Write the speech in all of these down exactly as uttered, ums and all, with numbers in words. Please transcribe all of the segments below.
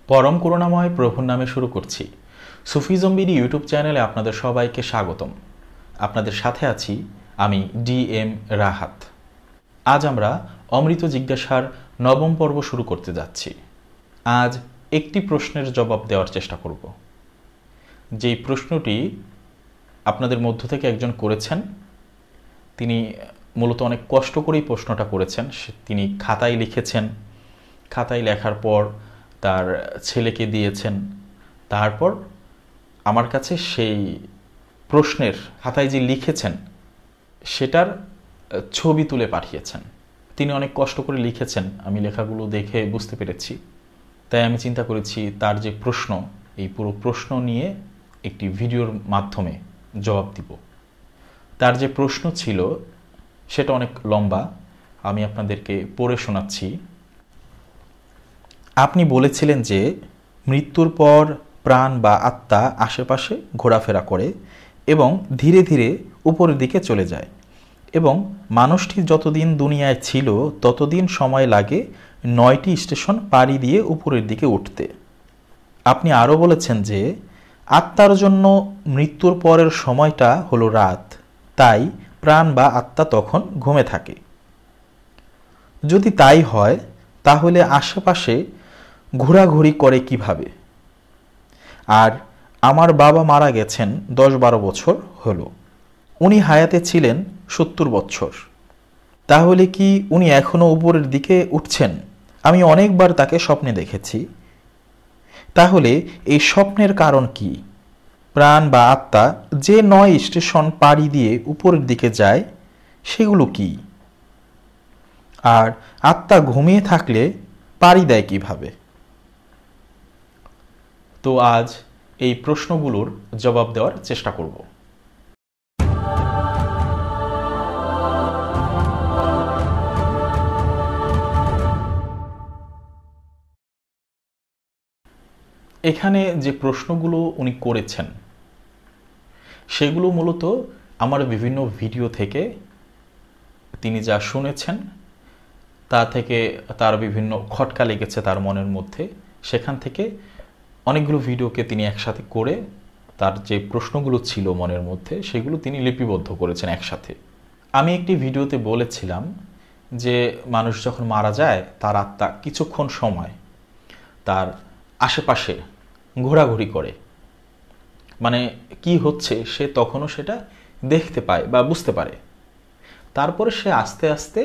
পরম করুণাময় প্রভুর নামে শুরু করছি। সুফিজম বিডি ইউটিউব চ্যানেলে আপনাদের সবাইকে স্বাগতম। আপনাদের সাথে আছি আমি ডি এম রাহাত। আজ আমরা অমৃত জিজ্ঞাসার নবম পর্ব শুরু করতে যাচ্ছি। আজ একটি প্রশ্নের জবাব দেওয়ার চেষ্টা করব। যেই প্রশ্নটি আপনাদের মধ্য থেকে একজন করেছেন, তিনি মূলত অনেক কষ্ট করেই প্রশ্নটা করেছেন। তিনি খাতায় লিখেছেন, খাতায় লেখার পর তার ছেলেকে দিয়েছেন, তারপর আমার কাছে সেই প্রশ্নের খাতায় যে লিখেছেন সেটার ছবি তুলে পাঠিয়েছেন। তিনি অনেক কষ্ট করে লিখেছেন, আমি লেখাগুলো দেখে বুঝতে পেরেছি। তাই আমি চিন্তা করেছি তার যে প্রশ্ন, এই পুরো প্রশ্ন নিয়ে একটি ভিডিওর মাধ্যমে জবাব দিব। তার যে প্রশ্ন ছিল সেটা অনেক লম্বা, আমি আপনাদেরকে পড়ে শোনাচ্ছি। আপনি বলেছিলেন যে মৃত্যুর পর প্রাণ বা আত্মা আশেপাশে ঘোরাফেরা করে এবং ধীরে ধীরে উপরের দিকে চলে যায়, এবং মানুষটি যতদিন দুনিয়ায় ছিল ততদিন সময় লাগে নয়টি স্টেশন পাড়ি দিয়ে উপরের দিকে উঠতে। আপনি আরও বলেছেন যে আত্মার জন্য মৃত্যুর পরের সময়টা হলো রাত, তাই প্রাণ বা আত্মা তখন ঘুমে থাকে। যদি তাই হয় তাহলে আশেপাশে ঘোরাঘুরি করে কিভাবে? আর আমার বাবা মারা গেছেন দশ বারো বছর হলো, উনি হায়াতে ছিলেন সত্তর বছর। তাহলে কি উনি এখনো উপরের দিকে উঠছেন? আমি অনেকবার তাকে স্বপ্নে দেখেছি। তাহলে এই স্বপ্নের কারণ কি? প্রাণ বা আত্মা যে নয় স্টেশন পাড়ি দিয়ে উপরের দিকে যায় সেগুলো কি? আর আত্মা ঘুমিয়ে থাকলে পাড়ি দেয় কিভাবে? তো আজ এই প্রশ্নগুলোর জবাব দেওয়ার চেষ্টা করব। এখানে যে প্রশ্নগুলো উনি করেছেন সেগুলো মূলত আমার বিভিন্ন ভিডিও থেকে তিনি যা শুনেছেন তা থেকে তার বিভিন্ন খটকা লেগেছে তার মনের মধ্যে, সেখান থেকে অনেকগুলো ভিডিওকে তিনি একসাথে করে তার যে প্রশ্নগুলো ছিল মনের মধ্যে সেগুলো তিনি লিপিবদ্ধ করেছেন একসাথে। আমি একটি ভিডিওতে বলেছিলাম যে মানুষ যখন মারা যায় তার আত্মা কিছুক্ষণ সময় তার আশেপাশে ঘোরাঘুরি করে, মানে কি হচ্ছে সে তখনও সেটা দেখতে পায় বা বুঝতে পারে। তারপরে সে আস্তে আস্তে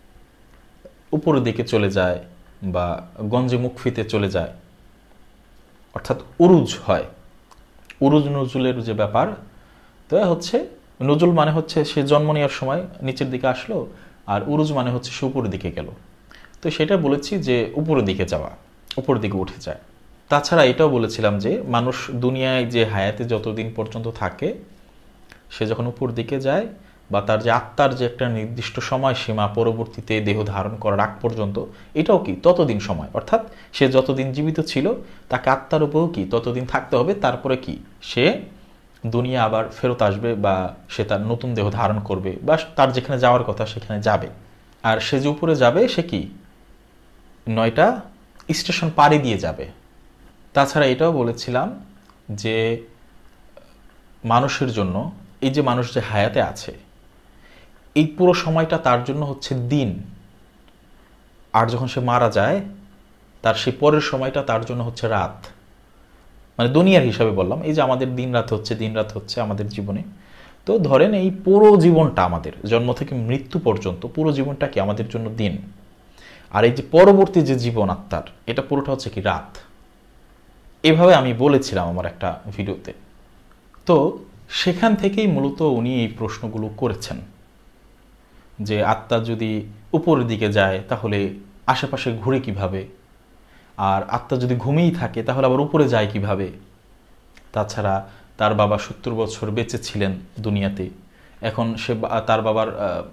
উপরের দিকে চলে যায় বা গঞ্জে মুখ ফিতে চলে যায়, অর্থাৎ উরুজ হয়। উরুজ নজুলের যে ব্যাপার, তো হচ্ছে নজুল মানে হচ্ছে সে জন্ম নেওয়ার সময় নিচের দিকে আসলো, আর উরুজ মানে হচ্ছে সে উপরের দিকে গেল। তো সেটা বলেছি যে উপরের দিকে যাওয়া, উপরের দিকে উঠে যায়। তাছাড়া এটাও বলেছিলাম যে মানুষ দুনিয়ায় যে হায়াতে যতদিন পর্যন্ত থাকে সে যখন উপর দিকে যায় বা তার যে আত্মার যে একটা নির্দিষ্ট সময় সীমা পরবর্তীতে দেহ ধারণ করার আগ পর্যন্ত, এটাও কি ততদিন সময়, অর্থাৎ সে যতদিন জীবিত ছিল তাকে আত্মার উপরেও কি ততদিন থাকতে হবে। তারপরে কি সে দুনিয়া আবার ফেরত আসবে বা সে তার নতুন দেহ ধারণ করবে বা তার যেখানে যাওয়ার কথা সেখানে যাবে। আর সে যে উপরে যাবে সে কি নয়টা স্টেশন পাড়ি দিয়ে যাবে। তাছাড়া এটাও বলেছিলাম যে মানুষের জন্য এই যে মানুষ যে হায়াতে আছে এই পুরো সময়টা তার জন্য হচ্ছে দিন, আর যখন সে মারা যায় তার সেই পরের সময়টা তার জন্য হচ্ছে রাত। মানে দুনিয়ার হিসাবে বললাম, এই যে আমাদের দিন রাত হচ্ছে দিন রাত হচ্ছে আমাদের জীবনে, তো ধরেন এই পুরো জীবনটা আমাদের জন্ম থেকে মৃত্যু পর্যন্ত পুরো জীবনটা কি আমাদের জন্য দিন, আর এই যে পরবর্তী যে জীবন আত্মার এটা পুরোটা হচ্ছে কি রাত। এভাবে আমি বলেছিলাম আমার একটা ভিডিওতে। তো সেখান থেকেই মূলত উনি এই প্রশ্নগুলো করেছেন যে আত্মা যদি উপরের দিকে যায় তাহলে আশেপাশে ঘুরে কিভাবে, আর আত্মা যদি ঘুমিয়েই থাকে তাহলে আবার উপরে যায় কিভাবে। তাছাড়া তার বাবা সত্তর বছর বেঁচে ছিলেন দুনিয়াতে, এখন সে তার বাবার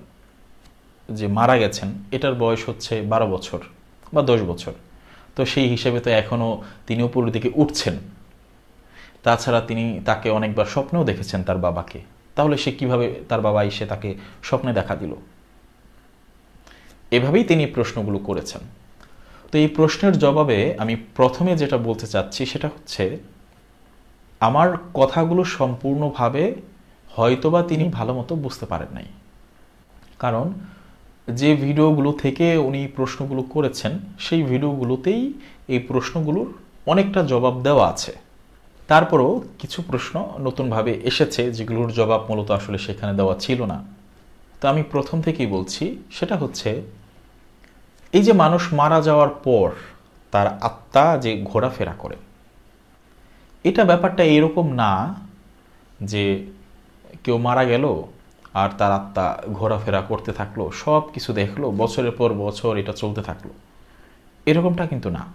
যে মারা গেছেন এটার বয়স হচ্ছে বারো বছর বা দশ বছর, তো সেই হিসেবে তো এখনও তিনি উপরের দিকে উঠছেন। তাছাড়া তিনি তাকে অনেকবার স্বপ্নেও দেখেছেন তার বাবাকে, তাহলে সে কিভাবে তার বাবা এসে তাকে স্বপ্নে দেখা দিল? এভাবেই তিনি প্রশ্নগুলো করেছেন। তো এই প্রশ্নের জবাবে আমি প্রথমে যেটা বলতে চাচ্ছি সেটা হচ্ছে, আমার কথাগুলো সম্পূর্ণভাবে হয়তোবা তিনি ভালো মতো বুঝতে পারেন নাই। কারণ যে ভিডিওগুলো থেকে উনি প্রশ্নগুলো করেছেন সেই ভিডিওগুলোতেই এই প্রশ্নগুলোর অনেকটা জবাব দেওয়া আছে। তারপরও কিছু প্রশ্ন নতুনভাবে এসেছে যেগুলোর জবাব মূলত আসলে সেখানে দেওয়া ছিল না। তো আমি প্রথম থেকেই বলছি, সেটা হচ্ছে এই যে মানুষ মারা যাওয়ার পর তার আত্মা যে ঘোরাফেরা করে, এটা ব্যাপারটা এরকম না যে কেউ মারা গেল আর তার আত্মা ঘোরাফেরা করতে থাকলো, সব কিছু দেখলো, বছরের পর বছর এটা চলতে থাকলো, এরকমটা কিন্তু না।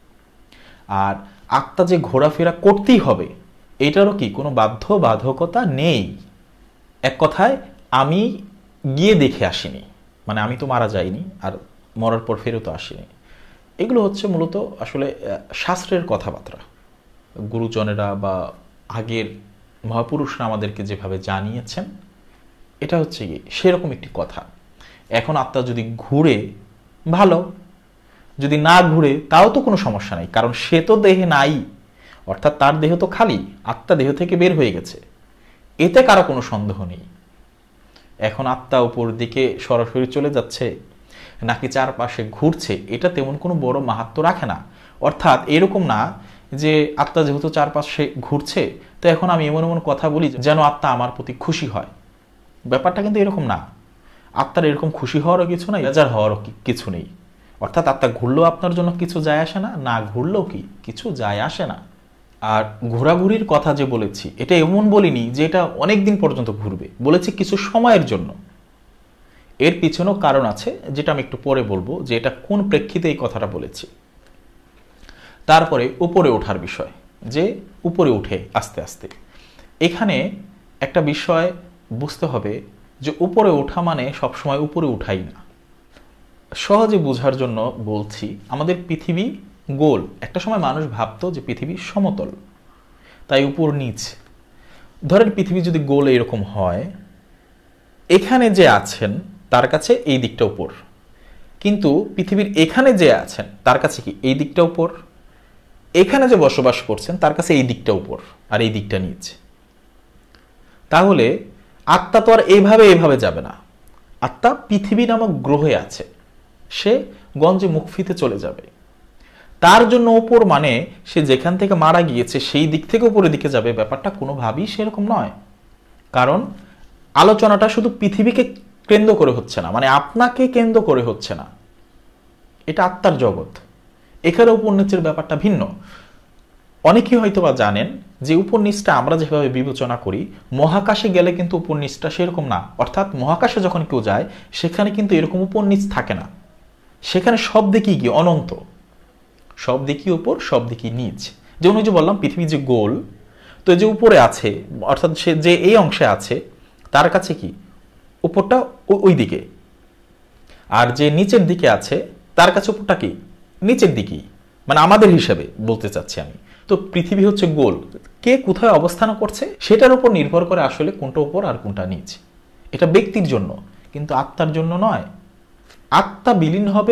আর আত্মা যে ঘোরাফেরা করতেই হবে এটারও কি কোনো বাধ্য বাধকতা নেই। এক কথায় আমি গিয়ে দেখে আসিনি, মানে আমি তো মারা যাইনি আর মরার পর ফেরত আসিনি। এগুলো হচ্ছে মূলত আসলে শাস্ত্রের কথাবার্তা। গুরুজনেরা বা আগের মহাপুরুষরা আমাদেরকে যেভাবে জানিয়েছেন এটা হচ্ছে কি সেরকম একটি কথা। এখন আত্মা যদি ঘুরে ভালো, যদি না ঘুরে তাও তো কোনো সমস্যা নাই, কারণ সে তো দেহে নাই, অর্থাৎ তার দেহ তো খালি, আত্মা দেহ থেকে বের হয়ে গেছে, এতে কারো কোনো সন্দেহ নেই। এখন আত্মা উপর দিকে সরাসরি চলে যাচ্ছে নাকি চারপাশে ঘুরছে এটা তেমন কোনো বড় মাহাত্ম্য রাখে না। অর্থাৎ এরকম না যে আত্মা যেহেতু চারপাশে ঘুরছে তো এখন আমি এমন এমন কথা বলি যেন আত্মা আমার প্রতি খুশি হয়, ব্যাপারটা কিন্তু এরকম না। আত্মার এরকম খুশি হওয়ারও কিছু নেই, বেজার হওয়ারও কিছু নেই। অর্থাৎ আত্মা ঘুরলেও আপনার জন্য কিছু যায় আসে না, না ঘুরলেও কি কিছু যায় আসে না। আর ঘোরাঘুরির কথা যে বলেছি এটা এমন বলিনি যে এটা অনেক দিন পর্যন্ত ঘুরবে, বলেছি কিছু সময়ের জন্য। এর পিছনেও কারণ আছে যেটা আমি একটু পরে বলবো যে এটা কোন প্রেক্ষিতে এই কথাটা বলেছি। তারপরে উপরে ওঠার বিষয়, যে উপরে উঠে আস্তে আস্তে, এখানে একটা বিষয় বুঝতে হবে যে উপরে ওঠা মানে সবসময় উপরে উঠাই না। সহজে বোঝার জন্য বলছি, আমাদের পৃথিবী গোল। একটা সময় মানুষ ভাবতো যে পৃথিবী সমতল, তাই উপর নিচ। ধরেন পৃথিবী যদি গোল এরকম হয়, এখানে যে আছেন তার কাছে এই দিকটা উপর, কিন্তু পৃথিবীর এখানে যে আছেন তার কাছে কি এই দিকটা উপর, এখানে যে বসবাস করছেন তার কাছে এই দিকটা উপর আর এই দিকটা নিচ। তাহলে আত্মা তো আর এইভাবে এইভাবে যাবে না। আত্মা পৃথিবী নামক গ্রহে আছে, সে গঞ্জে মুখফিতে চলে যাবে। তার জন্য উপর মানে সে যেখান থেকে মারা গিয়েছে সেই দিক থেকে উপরের দিকে যাবে, ব্যাপারটা কোনোভাবেই সেরকম নয়। কারণ আলোচনাটা শুধু পৃথিবীকে কেন্দ্র করে হচ্ছে না, মানে আপনাকে কেন্দ্র করে হচ্ছে না, এটা আত্মার জগৎ। এখানে উপর নিচের ব্যাপারটা ভিন্ন। অনেকেই হয়তো বা জানেন যে উপর নিচটা আমরা যেভাবে বিবেচনা করি, মহাকাশে গেলে কিন্তু উপর নিচটা সেরকম না। অর্থাৎ মহাকাশে যখন কেউ যায় সেখানে কিন্তু এরকম উপর নিচ থাকে না, সেখানে সব দিকেই কি অনন্ত, সব দিকই উপর সব দিকই নিচ। যেমন ওই যে বললাম পৃথিবী যে গোল, তো যে উপরে আছে অর্থাৎ সে যে এই অংশে আছে তার কাছে কি উপরটা ওই দিকে, আর যে নিচের দিকে আছে তার কাছে উপরটা কি নিচের দিকেই, মানে আমাদের হিসাবে বলতে চাচ্ছি আমি। তো পৃথিবী হচ্ছে গোল, কে কোথায় অবস্থান করছে সেটার উপর নির্ভর করে আসলে কোনটা উপর আর কোনটা নিচ। এটা ব্যক্তির জন্য, কিন্তু আত্মার জন্য নয়। আত্মা বিলীন হবে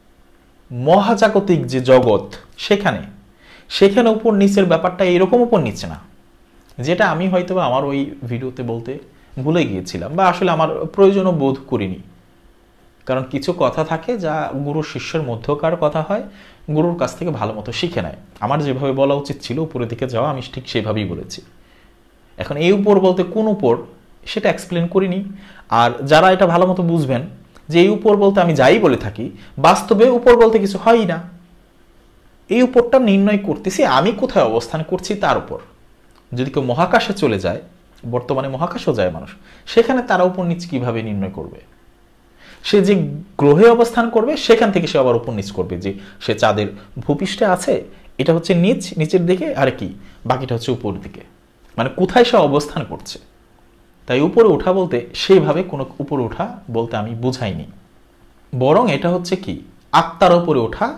মহাজাগতিক যে জগৎ সেখানে, সেখানে উপর নিচের ব্যাপারটা এরকম উপর নিচে না, যেটা আমি হয়তো আমার ওই ভিডিওতে বলতে ভুলে গিয়েছিলাম বা আসলে আমার প্রয়োজনও বোধ করিনি। কারণ কিছু কথা থাকে যা গুরু শিষ্যের মধ্যকার কথা হয়, গুরুর কাছ থেকে ভালো মতো শিখে নেয়। আমার যেভাবে বলা উচিত ছিল উপরের দিকে যাওয়া, আমি ঠিক সেভাবেই বলেছি। এখন এই উপর বলতে কোন উপর সেটা এক্সপ্লেন করিনি। আর যারা এটা ভালো মতো বুঝবেন যে এই উপর বলতে আমি যাই বলে থাকি, বাস্তবে উপর বলতে কিছু হয়ই না। এই উপরটা নির্ণয় করতেছি আমি কোথায় অবস্থান করছি তার উপর। যদি কেউ মহাকাশে চলে যায়, বর্তমানে মহাকাশেও যায় মানুষ, সেখানে তারা উপর নিচ কিভাবে নির্ণয় করবে? সে যে গ্রহে অবস্থান করবে সেখান থেকে সে আবার উপর নিচ করবে, যে সে চাঁদের ভূপৃষ্ঠে আছে, এটা হচ্ছে নিচ, নিচের দিকে, আর কি বাকিটা হচ্ছে উপর দিকে, মানে কোথায় সে অবস্থান করছে। তাই উপরে ওঠা বলতে সেইভাবে কোনো উপরে ওঠা বলতে আমি বুঝাইনি, বরং এটা হচ্ছে কি আত্মার উপরে ওঠা।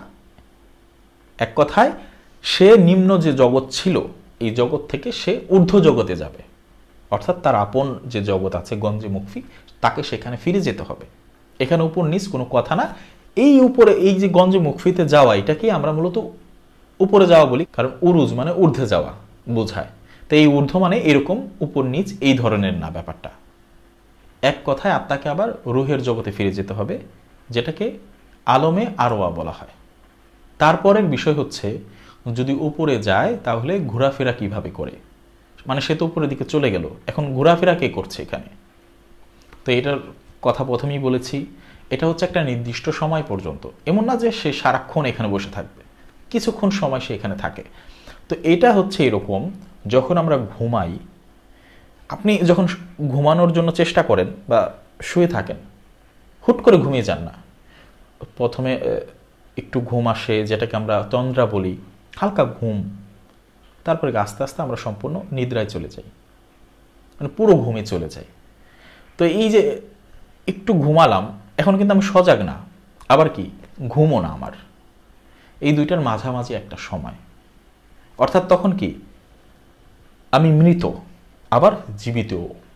এক কথায় সে নিম্ন যে জগৎ ছিল এই জগৎ থেকে সে ঊর্ধ্ব জগতে যাবে, অর্থাৎ তার আপন যে জগৎ আছে গঞ্জে মুখফি, তাকে সেখানে ফিরে যেতে হবে। এখানে উপর নিচ কোনো কথা না, এই উপরে এই যে গঞ্জে মুখফিতে যাওয়া, এটাকে আমরা মূলত উপরে যাওয়া বলি, কারণ উরুজ মানে ঊর্ধ্বে যাওয়া বোঝায়। তো এই ঊর্ধ্ব মানে এরকম উপর নিচ এই ধরনের না ব্যাপারটা। এক কথায় আত্মাকে আবার রুহের জগতে ফিরে যেতে হবে, যেটাকে আলমে আরওয়া বলা হয়। তারপরের বিষয় হচ্ছে, যদি উপরে যায় তাহলে ঘোরাফেরা কিভাবে করে, মানে সে তো উপরের দিকে চলে গেল, এখন ঘোরাফেরা কে করছে এখানে? তো এটার কথা প্রথমেই বলেছি, এটা হচ্ছে একটা নির্দিষ্ট সময় পর্যন্ত, এমন না যে সে সারাক্ষণ এখানে বসে থাকবে, কিছুক্ষণ সময় সে এখানে থাকে। তো এটা হচ্ছে এরকম, যখন আমরা ঘুমাই, আপনি যখন ঘুমানোর জন্য চেষ্টা করেন বা শুয়ে থাকেন, হুট করে ঘুমিয়ে যান না। প্রথমে একটু ঘুম আসে, যেটাকে আমরা তন্দ্রা বলি, হালকা ঘুম, তারপরে আস্তে আস্তে আমরা সম্পূর্ণ নিদ্রায় চলে যাই, মানে পুরো ঘুমে চলে যাই। তো এই যে একটু ঘুমালাম, এখন কিন্তু আমি সজাগ না, আবার কি ঘুমও না আমার, এই দুইটার মাঝামাঝি একটা সময়। অর্থাৎ তখন কি আমি মৃত আবার জীবিত।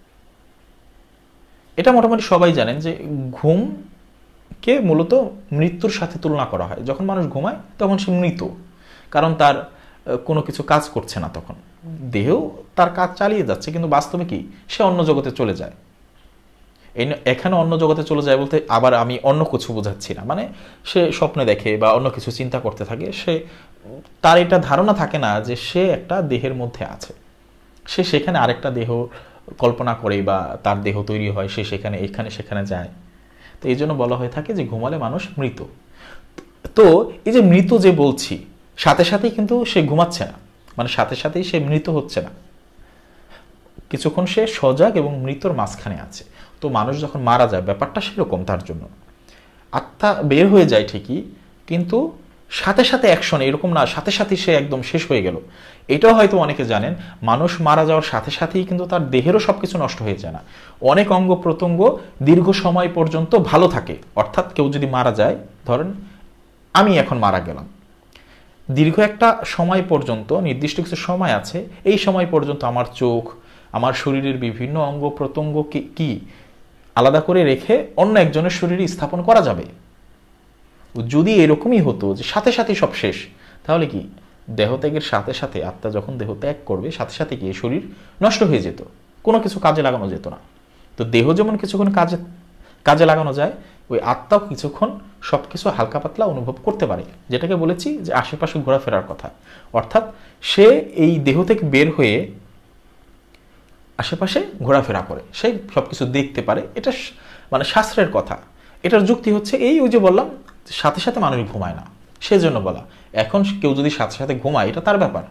এটা মোটামুটি সবাই জানেন যে ঘুমকে মূলত মৃত্যুর সাথে তুলনা করা হয়। যখন মানুষ ঘুমায় তখন সে মৃত, কারণ তার কোনো কিছু কাজ করছে না, তখন দেহ তার কাজ চালিয়ে যাচ্ছে, কিন্তু বাস্তবে কি সে অন্য জগতে চলে যায়। এই এখানে অন্য জগতে চলে যায় বলতে আবার আমি অন্য কিছু বোঝাচ্ছি না, মানে সে স্বপ্নে দেখে বা অন্য কিছু চিন্তা করতে থাকে, সে তার এটা ধারণা থাকে না যে সে একটা দেহের মধ্যে আছে, সে সেখানে আরেকটা দেহ কল্পনা করে বা তার দেহ তৈরি হয়, সে সেখানে এখানে সেখানে যায়। তো এই জন্য বলা হয়ে থাকে যে ঘুমালে মানুষ মৃত। তো এই যে মৃত যে বলছি, সাথে সাথেই কিন্তু সে ঘুমাচ্ছে না, মানে সাথে সাথেই সে মৃত হচ্ছে না, কিছুক্ষণ সে সজাগ এবং মৃতর মাঝখানে আছে। তো মানুষ যখন মারা যায় ব্যাপারটা সেরকম, তার জন্য আত্মা বের হয়ে যায় ঠিকই, কিন্তু সাথে সাথে অ্যাকশন এরকম না, সাথে সাথেই সে একদম শেষ হয়ে গেল। এটাও হয়তো অনেকে জানেন, মানুষ মারা যাওয়ার সাথে সাথেই কিন্তু তার দেহেরও সবকিছু নষ্ট হয়ে যায় না, অনেক অঙ্গ প্রত্যঙ্গ দীর্ঘ সময় পর্যন্ত ভালো থাকে। অর্থাৎ কেউ যদি মারা যায়, ধরেন আমি এখন মারা গেলাম, দীর্ঘ একটা সময় পর্যন্ত, নির্দিষ্ট কিছু সময় আছে, এই সময় পর্যন্ত আমার চোখ, আমার শরীরের বিভিন্ন অঙ্গ প্রত্যঙ্গ কি আলাদা করে রেখে অন্য একজনের শরীরে স্থাপন করা যাবে। যদি এরকমই হতো যে সাথে সাথে সব শেষ, তাহলে কি দেহত্যাগের সাথে সাথে আত্মা যখন দেহ ত্যাগ করবে, সাথে সাথে কি শরীর নষ্ট হয়ে যেত, কোনো কিছু কাজে লাগানো যেত না। তো দেহ যেমন কিছুক্ষণ কাজে কাজে লাগানো যায়, ওই আত্মাও কিছুক্ষণ সবকিছু হালকা পাতলা অনুভব করতে পারে, যেটাকে বলেছি যে আশেপাশে ঘোরাফেরার কথা। অর্থাৎ সে এই দেহ থেকে বের হয়ে আশেপাশে ঘোরাফেরা করে, সে সবকিছু দেখতে পারে। এটা মানে শাস্ত্রের কথা। এটার যুক্তি হচ্ছে এই, ওই যে বললাম সাথে সাথে মানুষ ঘুমায় না, সেজন্য বলা। এখন কেউ যদি সাথে সাথে ঘুমায়, এটা তার ব্যাপার।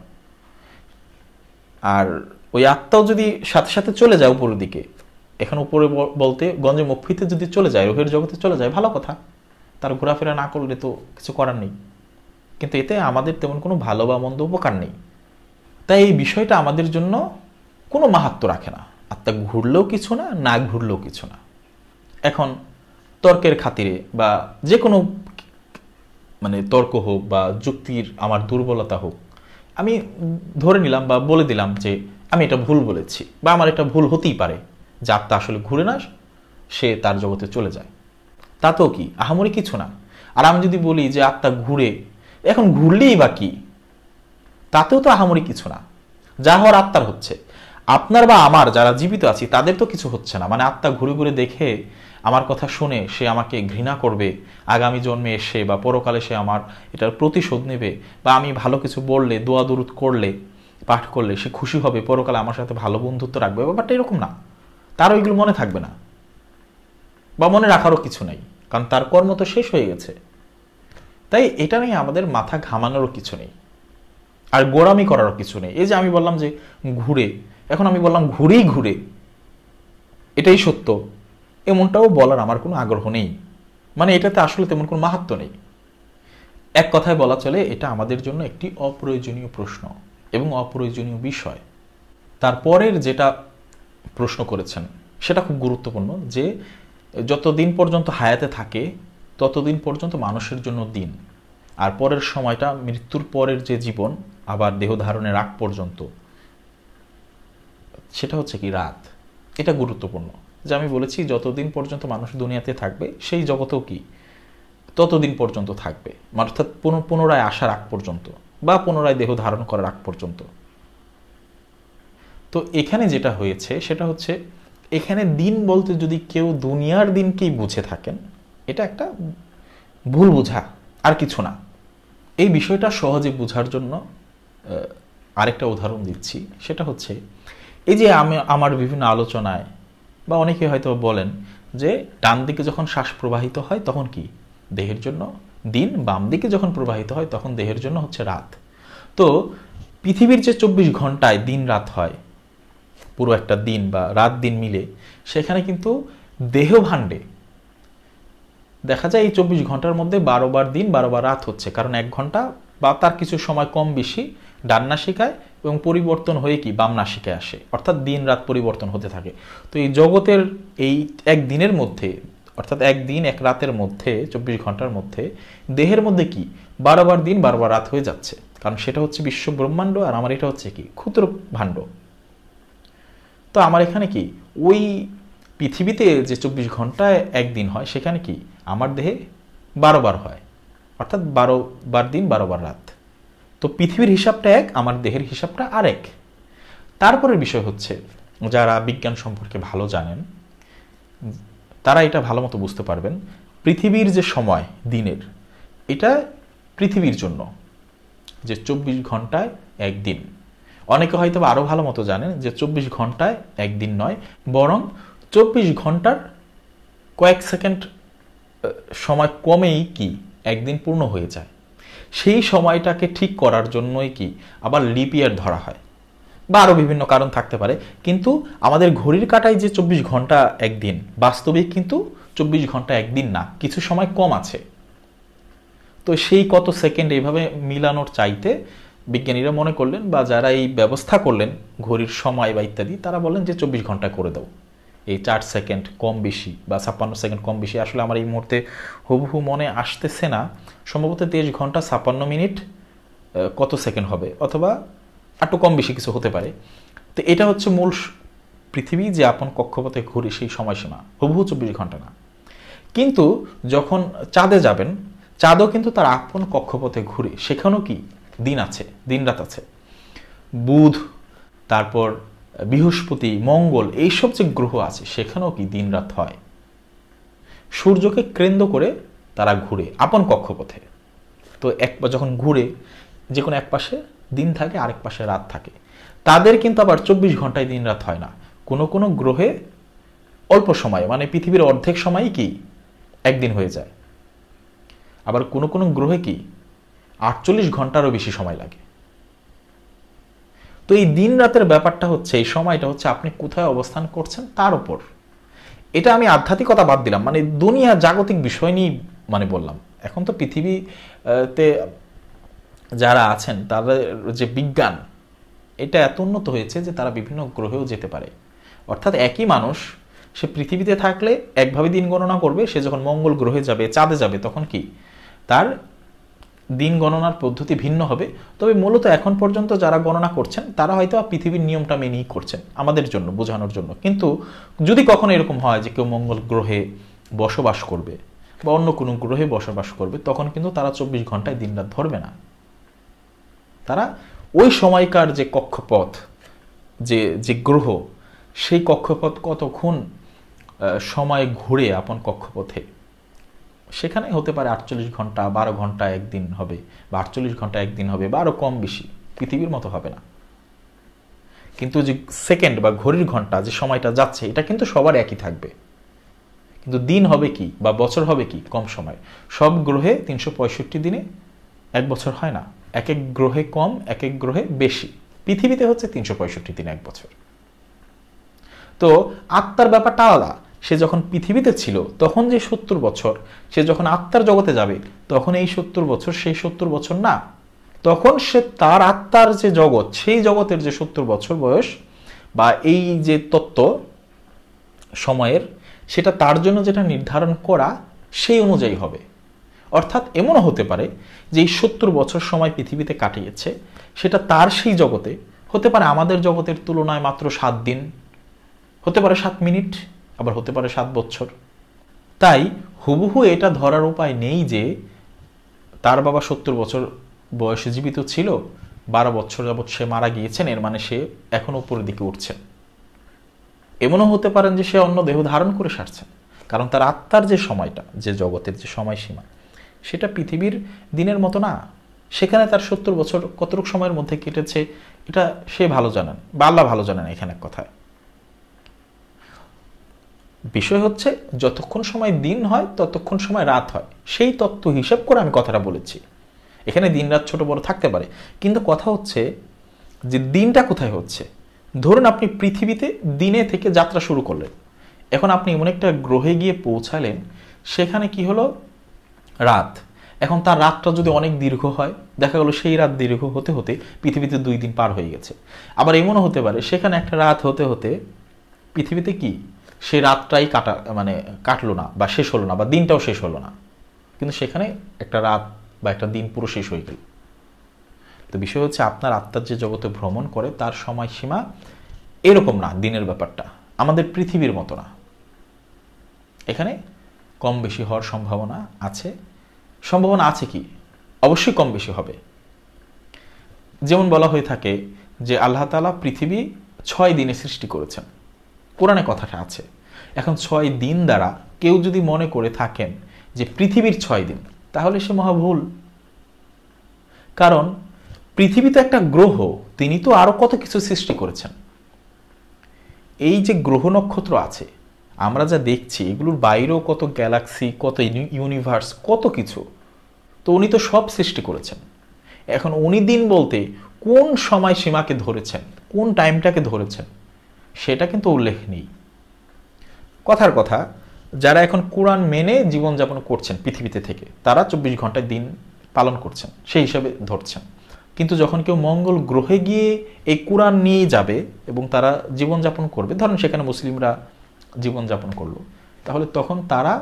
আর ওই আত্মাও যদি সাথে সাথে চলে যায় উপরের দিকে, এখন উপরে বলতে গঞ্জে মুখফিতে যদি চলে যায়, রোহের জগতে চলে যায়, ভালো কথা, তার ঘোরাফেরা না করলে তো কিছু করার নেই, কিন্তু এতে আমাদের তেমন কোনো ভালো বা মন্দ উপকার নেই। তাই এই বিষয়টা আমাদের জন্য কোনো মাহাত্ম্য রাখে না, আত্মা ঘুরলেও কিছু না, না ঘুরলেও কিছু না। এখন তর্কের খাতিরে বা যে কোনো মানে তর্ক হোক বা যুক্তির আমার দুর্বলতা হোক, আমি ধরে নিলাম বা বলে দিলাম যে আমি এটা ভুল বলেছি, বা আমার এটা ভুল হতেই পারে, যে আত্মা আসলে ঘুরে না, সে তার জগতে চলে যায়, তাতেও কি আহামরি কিছু না। আর আমি যদি বলি যে আত্মা ঘুরে, এখন ঘুরলেই বা কি, তাতেও তো আহামরি কিছু না, যা হওয়ার আত্মার হচ্ছে। আপনার বা আমার যারা জীবিত আছি তাদের তো কিছু হচ্ছে না, মানে আত্মা ঘুরে ঘুরে দেখে আমার কথা শুনে সে আমাকে ঘৃণা করবে, আগামী জন্মে এসে বা পরকালে সে আমার এটার প্রতিশোধ নেবে, বা আমি ভালো কিছু বললে, দোয়া দরুদ করলে, পাঠ করলে সে খুশি হবে, পরকালে আমার সাথে ভালো বন্ধুত্ব রাখবে। ব্যাপারটা এরকম না, তার ওইগুলো মনে থাকবে না, বা মনে রাখারও কিছু নেই, কারণ তার কর্ম তো শেষ হয়ে গেছে। তাই এটা নিয়ে আমাদের মাথা ঘামানোরও কিছু নেই, আর গোড়ামি করারও কিছু নেই। এই যে আমি বললাম যে ঘুরে, এখন আমি বললাম ঘুরেই ঘুরে, এটাই সত্য, এমনটাও বলার আমার কোনো আগ্রহ নেই, মানে এটাতে আসলে তেমন কোনো মাহাত্ম্য নেই। এক কথায় বলা চলে এটা আমাদের জন্য একটি অপ্রয়োজনীয় প্রশ্ন এবং অপ্রয়োজনীয় বিষয়। তারপরের যেটা প্রশ্ন করেছেন সেটা খুব গুরুত্বপূর্ণ, যে যতদিন পর্যন্ত হায়াতে থাকে ততদিন পর্যন্ত মানুষের জন্য দিন, আর পরের সময়টা মৃত্যুর পরের যে জীবন আবার দেহ ধারণের আগ পর্যন্ত, সেটা হচ্ছে কি রাত। এটা গুরুত্বপূর্ণ, যে আমি বলেছি যতদিন পর্যন্ত মানুষ দুনিয়াতে থাকবে সেই জগতেও কি ততদিন পর্যন্ত থাকবে, অর্থাৎ পুনরায় আসার আগ পর্যন্ত বা পুনরায় দেহ ধারণ করার আগ পর্যন্ত। তো এখানে যেটা হয়েছে সেটা হচ্ছে, এখানে দিন বলতে যদি কেউ দুনিয়ার দিনকেই বুঝে থাকেন, এটা একটা ভুল বোঝা, আর কিছু না। এই বিষয়টা সহজে বোঝার জন্য আরেকটা উদাহরণ দিচ্ছি। সেটা হচ্ছে, এই যে আমি আমার বিভিন্ন আলোচনায় বা অনেকে হয়তো বলেন যে ডান দিকে যখন শ্বাস প্রবাহিত হয় তখন কি দেহের জন্য দিন, বাম দিকে যখন প্রবাহিত হয় তখন দেহের জন্য হচ্ছে রাত। তো পৃথিবীর যে চব্বিশ ঘন্টায় দিন রাত হয়, পুরো একটা দিন বা রাত দিন মিলে, সেখানে কিন্তু দেহভাণ্ডে দেখা যায় এই চব্বিশ ঘন্টার মধ্যে বারো বার দিন বারো বার রাত হচ্ছে, কারণ এক ঘন্টা বা তার কিছু সময় কম বেশি ডান নাসিকায় এবং পরিবর্তন হয়ে কি বাম নাসিকায় আসে, অর্থাৎ দিন রাত পরিবর্তন হতে থাকে। তো এই জগতের এই এক দিনের মধ্যে, অর্থাৎ এক দিন এক রাতের মধ্যে, চব্বিশ ঘন্টার মধ্যে দেহের মধ্যে কি বারো বার দিন বারো বার রাত হয়ে যাচ্ছে, কারণ সেটা হচ্ছে বিশ্ব ব্রহ্মাণ্ড আর আমার এটা হচ্ছে কি ক্ষুদ্র ভাণ্ড। তো আমার এখানে কি ওই পৃথিবীতে যে চব্বিশ ঘন্টায় একদিন হয় সেখানে কি আমার দেহে বারো বার হয়, অর্থাৎ বারো বার দিন বারো বার রাত। তো পৃথিবীর হিসাবটা এক, আমার দেহের হিসাবটা আরেক। তারপরের বিষয় হচ্ছে, যারা বিজ্ঞান সম্পর্কে ভালো জানেন তারা এটা ভালো মতো বুঝতে পারবেন, পৃথিবীর যে সময় দিনের, এটা পৃথিবীর জন্য যে চব্বিশ ঘন্টায় একদিন। অনেকে হয়তো আরও ভালো মতো জানেন যে চব্বিশ ঘন্টায় একদিন নয়, বরং চব্বিশ ঘন্টার কয়েক সেকেন্ড সময় কমেই কি একদিন পূর্ণ হয়ে যায়। সেই সময়টাকে ঠিক করার জন্যই কি আবার লিপ ইয়ার ধরা হয়, বা আরও বিভিন্ন কারণ থাকতে পারে। কিন্তু আমাদের ঘড়ির কাঁটায় যে চব্বিশ ঘন্টা একদিন, বাস্তবিক কিন্তু চব্বিশ ঘন্টা একদিন না, কিছু সময় কম আছে। তো সেই কত সেকেন্ড এইভাবে মিলানোর চাইতে বিজ্ঞানীরা মনে করলেন, বা যারা এই ব্যবস্থা করলেন ঘড়ির সময় বা ইত্যাদি, তারা বললেন যে চব্বিশ ঘন্টা করে দাও, এই চার সেকেন্ড কম বেশি বা ছাপ্পান্ন সেকেন্ড কম বেশি। আসলে আমার এই মুহূর্তে হুবহু মনে আসতেছে না, সম্ভবত তেইশ ঘন্টা ছাপ্পান্ন মিনিট কত সেকেন্ড হবে, অথবা একটু কম বেশি কিছু হতে পারে। তো এটা হচ্ছে মূল পৃথিবী যে আপন কক্ষপথে ঘুরে সেই সময়সীমা, হুবহু চব্বিশ ঘন্টা না। কিন্তু যখন চাঁদে যাবেন, চাঁদও কিন্তু তার আপন কক্ষপথে ঘুরে, সেখানেও কি দিন আছে, দিন রাত আছে। বুধ, তারপর বৃহস্পতি, মঙ্গল, এইসব যে গ্রহ আছে সেখানেও কি দিন রাত হয়। সূর্যকে কেন্দ্র করে তারা ঘুরে আপন কক্ষপথে। তো এক যখন ঘুরে, যে কোনো এক পাশে দিন থাকে, আরেক পাশে রাত থাকে। তাদের কিন্তু আবার চব্বিশ ঘন্টায় দিন রাত হয় না, কোনো কোনো গ্রহে অল্প সময়, মানে পৃথিবীর অর্ধেক সময়ই কি একদিন হয়ে যায়। আবার কোনো কোনো গ্রহে কি আটচল্লিশ ঘন্টারও বেশি সময় লাগে। তো এই দিন রাতের ব্যাপারটা হচ্ছে, এই সময়টা হচ্ছে আপনি কোথায় অবস্থান করছেন তার উপর। এটা আমি আধ্যাত্মিকতা বাদ দিলাম, মানে দুনিয়া জাগতিক বিষয় নিয়ে মানে বললাম। এখন তো পৃথিবীতে যারা আছেন তাদের যে বিজ্ঞান, এটা এত উন্নত হয়েছে যে তারা বিভিন্ন গ্রহেও যেতে পারে। অর্থাৎ একই মানুষ সে পৃথিবীতে থাকলে একভাবে দিন গণনা করবে, সে যখন মঙ্গল গ্রহে যাবে, চাঁদে যাবে, তখন কি তার দিন গণনার পদ্ধতি ভিন্ন হবে। তবে মূলত এখন পর্যন্ত যারা গণনা করছেন তারা হয়তো পৃথিবীর নিয়মটা মেনেই করছেন আমাদের জন্য, বোঝানোর জন্য। কিন্তু যদি কখনো এরকম হয় যে কেউ মঙ্গল গ্রহে বসবাস করবে বা অন্য কোনো গ্রহে বসবাস করবে, তখন কিন্তু তারা চব্বিশ ঘন্টায় দিন রাত ধরবে না। তারা ওই সময়কার যে কক্ষপথ, যে যে গ্রহ, সেই কক্ষপথ কতক্ষণ সময় ঘুরে আপন কক্ষপথে, সেখানে হতে পারে আটচল্লিশ ঘন্টা, বারো ঘন্টা একদিন হবে, বা আটচল্লিশ ঘন্টা একদিন হবে, বা আরও কম বেশি, পৃথিবীর মতো হবে না। কিন্তু যে সেকেন্ড বা ঘড়ির ঘন্টা যে সময়টা যাচ্ছে, এটা কিন্তু সবার একই থাকবে। কিন্তু দিন হবে কি বা বছর হবে কি কম সময়। সব গ্রহে তিনশো পঁয়ষট্টি দিনে এক বছর হয় না, এক এক গ্রহে কম, এক এক গ্রহে বেশি। পৃথিবীতে হচ্ছে তিনশো পঁয়ষট্টি দিন এক বছর। তো আত্মার ব্যাপারটা আলাদা। সে যখন পৃথিবীতে ছিল তখন যে সত্তর বছর, সে যখন আত্মার জগতে যাবে তখন এই সত্তর বছর সেই সত্তর বছর না। তখন সে তার আত্মার যে জগৎ, সেই জগতের যে সত্তর বছর বয়স বা এই যে তত্ত্ব সময়ের, সেটা তার জন্য যেটা নির্ধারণ করা সেই অনুযায়ী হবে। অর্থাৎ এমনও হতে পারে যে এই সত্তর বছর সময় পৃথিবীতে কাটিয়েছে, সেটা তার সেই জগতে হতে পারে আমাদের জগতের তুলনায় মাত্র সাত দিন, হতে পারে সাত মিনিট, আবার হতে পারে সাত বছর। তাই হুবহু এটা ধরার উপায় নেই যে তার বাবা সত্তর বছর বয়সে জীবিত ছিল, বারো বছর যাবৎ সে মারা গিয়েছেন, এর মানে সে এখন উপরের দিকে উঠছেন। এমনও হতে পারেন যে সে অন্য দেহ ধারণ করে সারছেন, কারণ তার আত্মার যে সময়টা, যে জগতের যে সময়সীমা, সেটা পৃথিবীর দিনের মতো না। সেখানে তার সত্তর বছর কতটুকু সময়ের মধ্যে কেটেছে এটা সে ভালো জানেন, বা আল্লাহ ভালো জানেন। এখানে এক কথায় বিষয় হচ্ছে যতক্ষণ সময় দিন হয় ততক্ষণ সময় রাত হয়, সেই তত্ত্ব হিসাব করে আমি কথাটা বলেছি। এখানে দিন রাত ছোট বড় থাকতে পারে, কিন্তু কথা হচ্ছে যে দিনটা কোথায় হচ্ছে। ধরুন আপনি পৃথিবীতে দিনে থেকে যাত্রা শুরু করলেন, এখন আপনি এমন একটা গ্রহে গিয়ে পৌঁছালেন, সেখানে কি হলো, রাত। এখন তার রাতটা যদি অনেক দীর্ঘ হয়, দেখা গেল সেই রাত দীর্ঘ হতে হতে পৃথিবীতে দুই দিন পার হয়ে গেছে। আবার এমনও হতে পারে সেখানে একটা রাত হতে হতে পৃথিবীতে কি সে রাতটাই কাটা মানে কাটলো না, বা শেষ হলো না, বা দিনটাও শেষ হলো না, কিন্তু সেখানে একটা রাত বা একটা দিন পুরো শেষ হয়ে গেল। তো বিষয় হচ্ছে আপনার আত্মার যে জগতে ভ্রমণ করে তার সময়সীমা এরকম না, দিনের ব্যাপারটা আমাদের পৃথিবীর মতো না। এখানে কম বেশি হওয়ার সম্ভাবনা আছে। সম্ভাবনা আছে কি? অবশ্যই কম বেশি হবে। যেমন বলা হয়ে থাকে যে আল্লাহ তাআলা পৃথিবী ছয় দিনে সৃষ্টি করেছেন, কোরআনে কথাটা আছে। এখন ছয় দিন দ্বারা কেউ যদি মনে করে থাকেন যে পৃথিবীর ছয় দিন, তাহলে সে মহা ভুল। কারণ পৃথিবী তো একটা গ্রহ, তিনি তো আরো কত কিছু সৃষ্টি করেছেন। এই যে গ্রহ নক্ষত্র আছে আমরা যা দেখছি, এগুলোর বাইরেও কত গ্যালাক্সি, কত ইউনিভার্স, কত কিছু, তো উনি তো সব সৃষ্টি করেছেন। এখন উনি দিন বলতে কোন সময় সীমাকে ধরেছেন, কোন টাইমটাকে ধরেছেন, সেটা কিন্তু উল্লেখ নেই। কথার কথা, যারা এখন কোরআন মেনে জীবনযাপন করছেন পৃথিবীতে থেকে, তারা চব্বিশ ঘন্টায় দিন পালন করছেন, সেই হিসাবে ধরছেন। কিন্তু যখন কেউ মঙ্গল গ্রহে গিয়ে এই কোরআন নিয়ে যাবে এবং তারা জীবনযাপন করবে, ধরেন সেখানে মুসলিমরা জীবনযাপন করলো, তাহলে তখন তারা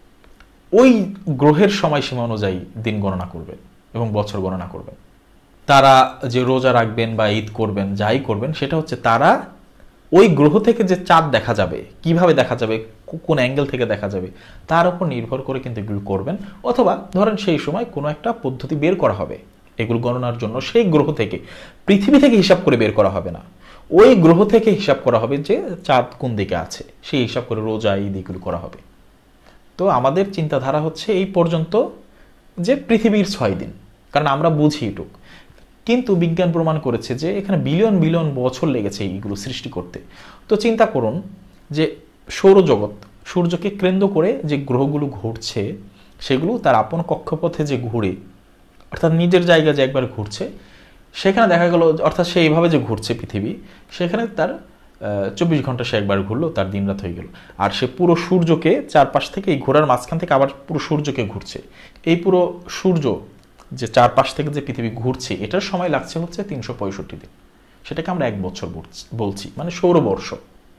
ওই গ্রহের সময়সীমা অনুযায়ী দিন গণনা করবে এবং বছর গণনা করবে। তারা যে রোজা রাখবেন বা ঈদ করবেন, যাই করবেন, সেটা হচ্ছে তারা ওই গ্রহ থেকে যে চাঁদ দেখা যাবে, কিভাবে দেখা যাবে, কোন অ্যাঙ্গেল থেকে দেখা যাবে, তার উপর নির্ভর করে কিন্তু এগুলো করবেন। অথবা ধরেন সেই সময় কোনো একটা পদ্ধতি বের করা হবে এগুলো গণনার জন্য, সেই গ্রহ থেকে, পৃথিবী থেকে হিসাব করে বের করা হবে না, ওই গ্রহ থেকে হিসাব করা হবে যে চাঁদ কোন দিকে আছে, সেই হিসাব করে রোজা ঈদ এগুলো করা হবে। তো আমাদের চিন্তাধারা হচ্ছে এই পর্যন্ত যে পৃথিবীর ছয় দিন, কারণ আমরা বুঝি এটুক। কিন্তু বিজ্ঞান প্রমাণ করেছে যে এখানে বিলিয়ন বিলিয়ন বছর লেগেছে এইগুলো সৃষ্টি করতে। তো চিন্তা করুন যে সৌরজগৎ, সূর্যকে কেন্দ্র করে যে গ্রহগুলো ঘুরছে, সেগুলো তার আপন কক্ষপথে যে ঘুরে, অর্থাৎ নিজের জায়গায় যে একবার ঘুরছে, সেখানে দেখা গেল, অর্থাৎ সে এইভাবে যে ঘুরছে পৃথিবী, সেখানে তার চব্বিশ ঘন্টা সে একবার ঘুরলো, তার দিন রাত হয়ে গেল। আর সে পুরো সূর্যকে চারপাশ থেকে, এই ঘোরার মাঝখান থেকে আবার পুরো সূর্যকে ঘুরছে। এই পুরো সূর্য যে চারপাশ থেকে যে পৃথিবী ঘুরছে, এটার সময় লাগছে হচ্ছে তিনশো পঁয়ষট্টি দিন, সেটাকে আমরা এক বছর বলছি, মানে সৌরবর্ষ।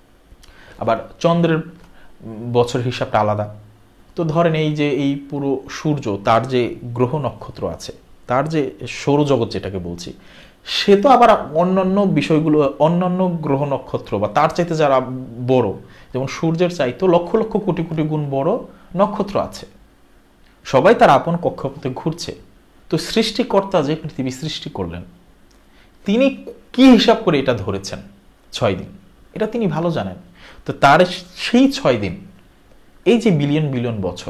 আবার চন্দ্রের বছর হিসাবটা আলাদা। তো ধরেন এই যে এই পুরো সূর্য, তার যে গ্রহ নক্ষত্র আছে, তার যে সৌরজগৎ যেটাকে বলছি, সে তো আবার অন্যান্য বিষয়গুলো, অন্যান্য গ্রহ নক্ষত্র বা তার চাইতে যারা বড়, যেমন সূর্যের চাইতে লক্ষ লক্ষ কোটি কোটি গুণ বড় নক্ষত্র আছে, সবাই তার আপন কক্ষপথে ঘুরছে। তো সৃষ্টিকর্তা যে পৃথিবী সৃষ্টি করলেন, তিনি কি হিসাব করে এটা ধরেছেন ছয় দিন, এটা তিনি ভালো জানেন। তো তার সেই ছয় দিন, এই যে বিলিয়ন বিলিয়ন বছর,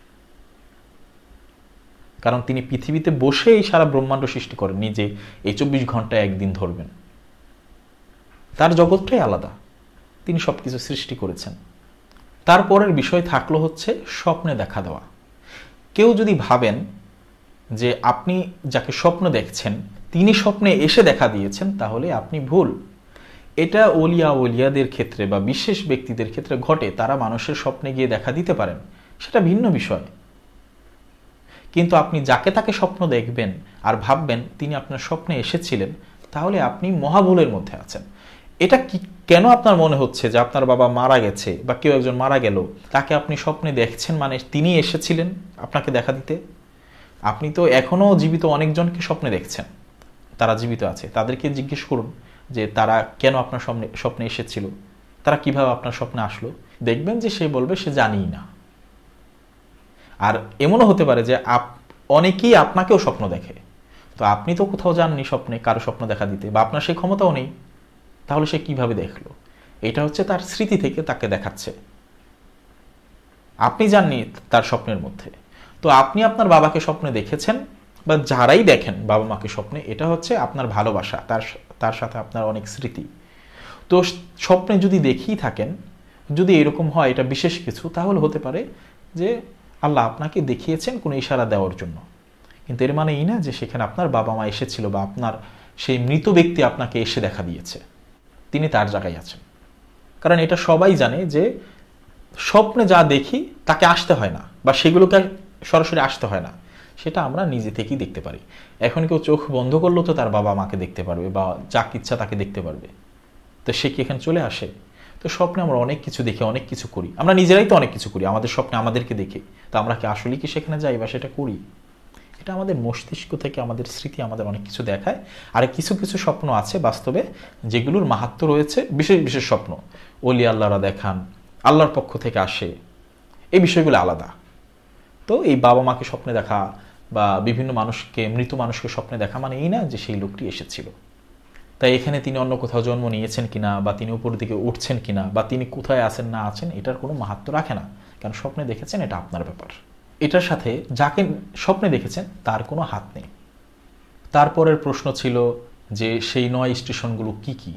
কারণ তিনি পৃথিবীতে বসে এই সারা ব্রহ্মাণ্ড সৃষ্টি করেন নিজে, এই চব্বিশ ঘন্টায় একদিন ধরবেন, তার জগৎটাই আলাদা, তিনি সবকিছু সৃষ্টি করেছেন। তারপরের বিষয় থাকলো হচ্ছে স্বপ্নে দেখা দেওয়া। কেউ যদি ভাবেন যে আপনি যাকে স্বপ্ন দেখছেন তিনি স্বপ্নে এসে দেখা দিয়েছেন, তাহলে আপনি ভুল। এটা ওলিয়া ওলিয়াদের ক্ষেত্রে বা বিশেষ ব্যক্তিদের ক্ষেত্রে ঘটে, তারা মানুষের স্বপ্নে গিয়ে দেখা দিতে পারেন, সেটা ভিন্ন বিষয়। কিন্তু আপনি যাকে তাকে স্বপ্ন দেখবেন আর ভাববেন তিনি আপনার স্বপ্নে এসেছিলেন, তাহলে আপনি মহাভুলের মধ্যে আছেন। এটা কি কেন আপনার মনে হচ্ছে যে আপনার বাবা মারা গেছে বা কেউ একজন মারা গেল, তাকে আপনি স্বপ্নে দেখছেন মানে তিনি এসেছিলেন আপনাকে দেখা দিতে? আপনি তো এখনো জীবিত অনেকজনকে স্বপ্নে দেখছেন, তারা জীবিত আছে, তাদেরকে জিজ্ঞেস করুন যে তারা কেন আপনার স্বপ্নে স্বপ্নে এসেছিল, তারা কিভাবে আপনার স্বপ্নে আসলো। দেখবেন যে সে বলবে সে জানিই না। আর এমনও হতে পারে যে আপ অনেকেই আপনাকেও স্বপ্ন দেখে, তো আপনি তো কোথাও যাননি স্বপ্নে কারো স্বপ্ন দেখা দিতে, বা আপনার সেই ক্ষমতাও নেই, তাহলে সে কিভাবে দেখলো? এটা হচ্ছে তার স্মৃতি থেকে তাকে দেখাচ্ছে, আপনি যাননি তার স্বপ্নের মধ্যে। তো আপনি আপনার বাবাকে স্বপ্নে দেখেছেন, বা যারাই দেখেন বাবা মাকে স্বপ্নে, এটা হচ্ছে আপনার ভালোবাসা, তার তার সাথে আপনার অনেক স্মৃতি। তো স্বপ্নে যদি দেখেই থাকেন, যদি এরকম হয় এটা বিশেষ কিছু, তাহলে হতে পারে যে আল্লাহ আপনাকে দেখিয়েছেন কোনো ইশারা দেওয়ার জন্য। কিন্তু এর মানে এই না যে সেখানে আপনার বাবা মা এসেছিল, বা আপনার সেই মৃত ব্যক্তি আপনাকে এসে দেখা দিয়েছে, তিনি তার জায়গায় আছেন। কারণ এটা সবাই জানে যে স্বপ্নে যা দেখি তাকে আসতে হয় না, বা সেগুলোকে সরাসরি আসতে হয় না, সেটা আমরা নিজে থেকেই দেখতে পারি। এখন কেউ চোখ বন্ধ করলেও তো তার বাবা মাকে দেখতে পারবে, বা যা ইচ্ছা তাকে দেখতে পারবে। তো সে কি এখানে চলে আসে? তো স্বপ্নে আমরা অনেক কিছু দেখি, অনেক কিছু করি, আমরা নিজেরাই তো অনেক কিছু করি আমাদের স্বপ্নে আমাদেরকে দেখে। তো আমরা কি আসলে কি সেখানে যাই বা সেটা করি? এটা আমাদের মস্তিষ্ক থেকে আমাদের স্মৃতি আমাদের অনেক কিছু দেখায়। আর কিছু কিছু স্বপ্ন আছে বাস্তবে যেগুলোর মাহাত্ম্য রয়েছে, বিশেষ বিশেষ স্বপ্ন ওলি আল্লাহরা দেখান, আল্লাহর পক্ষ থেকে আসে, এই বিষয়গুলো আলাদা। তো এই বাবা মাকে স্বপ্নে দেখা বা বিভিন্ন মানুষকে, মৃত মানুষকে স্বপ্নে দেখা মানে এই না যে সেই লোকটি এসেছিল। তাই এখানে তিনি অন্য কোথাও জন্ম নিয়েছেন কিনা, বা তিনি উপর দিকে উঠছেন কিনা, বা তিনি কোথায় আছেন না আছেন, এটার কোনো মাহাত্ম্য রাখে না। কারণ স্বপ্নে দেখেছেন, এটা আপনার ব্যাপার। এটার সাথে যাকে স্বপ্নে দেখেছেন তার কোনো হাত নেই। তারপরের প্রশ্ন ছিল যে সেই নয় স্টেশনগুলো কি কি।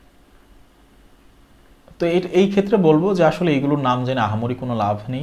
তো এই ক্ষেত্রে বলবো যে আসলে এইগুলোর নাম জেনে আহামরি কোনো লাভ নেই।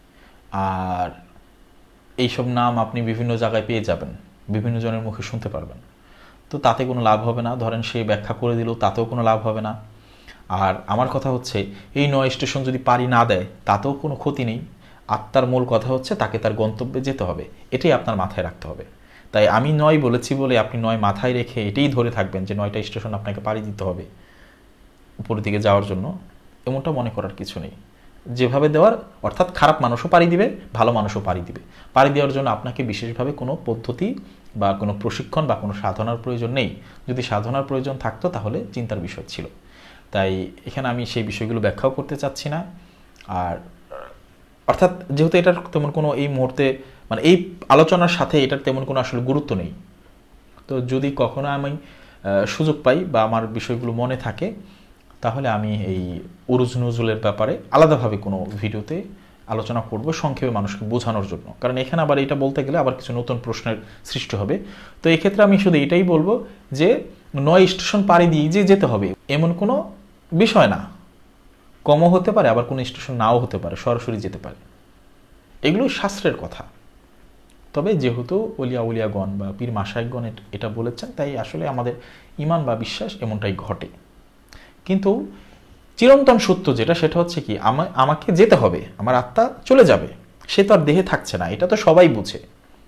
আর এইসব নাম আপনি বিভিন্ন জায়গায় পেয়ে যাবেন, বিভিন্ন জনের মুখে শুনতে পারবেন। তো তাতে কোনো লাভ হবে না, ধরেন সে ব্যাখ্যা করে দিল, তাতেও কোনো লাভ হবে না। আর আমার কথা হচ্ছে এই নয় স্টেশন যদি পারি না দেয় তাতেও কোনো ক্ষতি নেই। আত্মার মূল কথা হচ্ছে তাকে তার গন্তব্যে যেতে হবে, এটাই আপনার মাথায় রাখতে হবে। তাই আমি নয় বলেছি বলে আপনি নয় মাথায় রেখে এটাই ধরে থাকবেন যে নয়টা স্টেশন আপনাকে পাড়ি দিতে হবে উপরের দিকে যাওয়ার জন্য, এমনটা মনে করার কিছু নেই। যেভাবে দেওয়ার, অর্থাৎ খারাপ মানুষও পাড়ি দিবে, ভালো মানুষও পাড়ি দিবে। পাড়ি দেওয়ার জন্য আপনাকে বিশেষভাবে কোনো পদ্ধতি বা কোনো প্রশিক্ষণ বা কোনো সাধনার প্রয়োজন নেই। যদি সাধনার প্রয়োজন থাকতো তাহলে চিন্তার বিষয় ছিল। তাই এখানে আমি সেই বিষয়গুলো ব্যাখ্যাও করতে চাচ্ছি না। আর অর্থাৎ যেহেতু এটার তেমন কোনো এই মুহূর্তে মানে এই আলোচনার সাথে এটার তেমন কোনো আসলে গুরুত্ব নেই, তো যদি কখনো আমি সুযোগ পাই বা আমার বিষয়গুলো মনে থাকে, তাহলে আমি এই উরুজ নজুলের ব্যাপারে আলাদাভাবে কোনো ভিডিওতে আলোচনা করব, সংক্ষেপে মানুষকে বোঝানোর জন্য। কারণ এখানে আবার এটা বলতে গেলে আবার কিছু নতুন প্রশ্নের সৃষ্টি হবে। তো এক্ষেত্রে আমি শুধু এটাই বলবো যে নয় স্টেশন পাড়ি দিয়ে যে যেতে হবে এমন কোনো বিষয় না। কমও হতে পারে, আবার কোনো স্টেশন নাও হতে পারে, সরাসরি যেতে পারে। এগুলো শাস্ত্রের কথা। তবে যেহেতু ওলিয়া উলিয়াগণ বা পীর মাশায়েখগণ এটা বলেছেন, তাই আসলে আমাদের ঈমান বা বিশ্বাস এমনটাই ঘটে। কিন্তু চিরন্তন সত্য যেটা, সেটা হচ্ছে কি আমাকে যেতে হবে, আমার আত্মা চলে যাবে, সে তো আর দেহে থাকছে না, এটা তো সবাই বুঝে,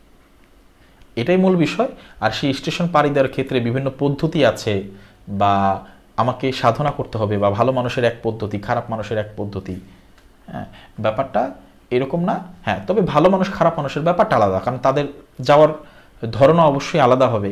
এটাই মূল বিষয়। আর সেই স্টেশন পাড়ি দেওয়ার ক্ষেত্রে বিভিন্ন পদ্ধতি আছে, বা আমাকে সাধনা করতে হবে, বা ভালো মানুষের এক পদ্ধতি, খারাপ মানুষের এক পদ্ধতি। হ্যাঁ, ব্যাপারটা এরকম না। হ্যাঁ, তবে ভালো মানুষ খারাপ মানুষের ব্যাপারটা আলাদা, কারণ তাদের যাওয়ার ধরনও অবশ্যই আলাদা হবে,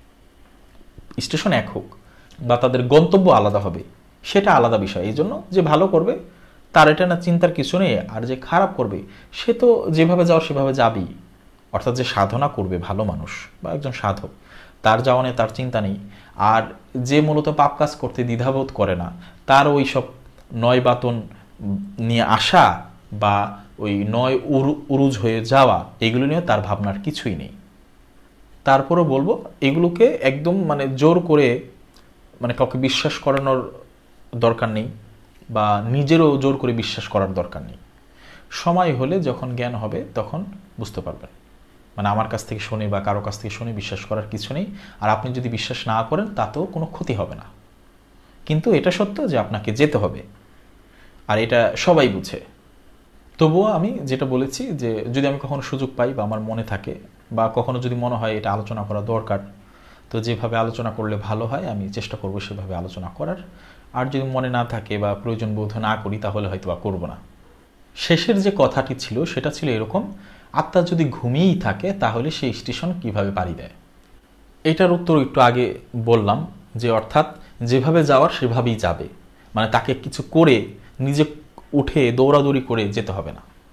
স্টেশন এক হোক, বা তাদের গন্তব্য আলাদা হবে, সেটা আলাদা বিষয়। এই জন্য যে ভালো করবে তার এটা না চিন্তার কিছু নেই, আর যে খারাপ করবে সে তো যেভাবে যাওয়ার সেভাবে যাবেই। অর্থাৎ যে সাধনা করবে ভালো মানুষ বা একজন সাধক, তার যাওয়া নিয়ে তার চিন্তা নেই। আর যে মূলত পাপ কাজ করতে দ্বিধাবোধ করে না, তার ওই সব নয় বাতন নিয়ে আসা বা ওই নয় উরুজ হয়ে যাওয়া, এগুলো নিয়ে তার ভাবনার কিছুই নেই। তারপরও বলবো এগুলোকে একদম মানে জোর করে মানে কাউকে বিশ্বাস করানোর দরকার নেই, বা নিজেরও জোর করে বিশ্বাস করার দরকার নেই। সময় হলে যখন জ্ঞান হবে তখন বুঝতে পারবেন। মানে আমার কাছ থেকে শুনে বা কারো কাছ থেকে শুনে বিশ্বাস করার কিছু নেই। আর আপনি যদি বিশ্বাস না করেন তাতেও কোনো ক্ষতি হবে না। কিন্তু এটা সত্য যে আপনাকে যেতে হবে, আর এটা সবাই বুঝে। তবুও আমি যেটা বলেছি যে যদি আমি কখনো সুযোগ পাই বা আমার মনে থাকে, বা কখনো যদি মনে হয় এটা আলোচনা করা দরকার, তো যেভাবে আলোচনা করলে ভালো হয় আমি চেষ্টা করব সেভাবে আলোচনা করার। আর যদি মনে না থাকে বা প্রয়োজন বোধ না করি তাহলে হয়তো বা করবো না। শেষের যে কথাটি ছিল সেটা ছিল এরকম, আত্মা যদি ঘুমিয়েই থাকে তাহলে সেই স্টেশন কিভাবে পাড়ি দেয়। এটার উত্তর একটু আগে বললাম, যে অর্থাৎ যেভাবে যাওয়ার সেভাবেই যাবে, মানে তাকে কিছু করে নিজে উঠে দৌড়াদৌড়ি করে যেতে হবে না।